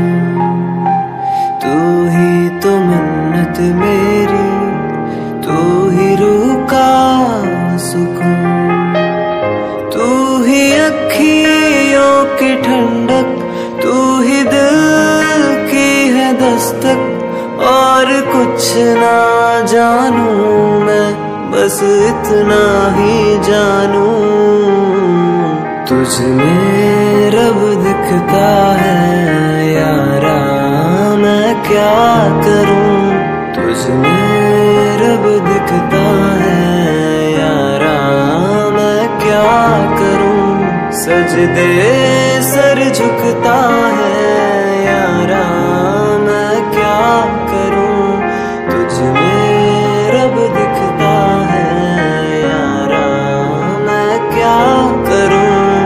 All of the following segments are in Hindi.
तू ही तो मन्नत मेरी, तू ही रूह का सुकून, तू ही अखियों की ठंडक, तू ही दिल की है दस्तक। और कुछ ना जानूं मैं, बस इतना ही जानूं, तुझ में रब दिखता है यारा, मैं क्या करूं। तुझ में रब दिखता है यारा, मैं क्या करूं। सजदे सर झुकता है यारा, मैं क्या करूं। तुझ में रब दिखता है यारा, मैं क्या करूं।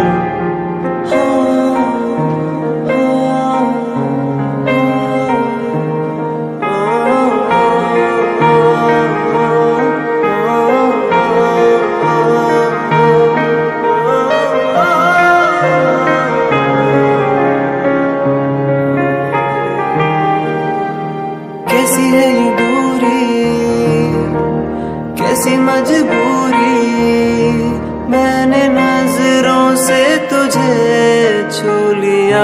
कैसी है ये दूरी, कैसी मजबूरी, मैंने नजरों से तुझे छू लिया।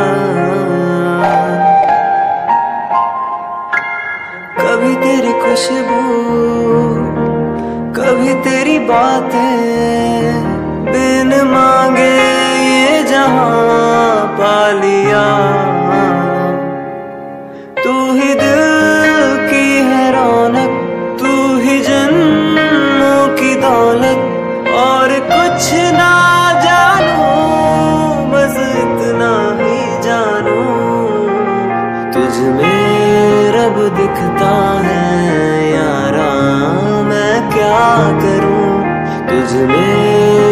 कभी तेरी खुशबू, कभी तेरी बातें, बिन मांगे ये जहां पा लिया। तू ही दिल की है रौनक, तू ही जन्मों की दौलत। और कुछ ना जानूं, बस इतना ही जानूं, तुझ में रब दिखता है यारा, मैं क्या करूं। तुझ में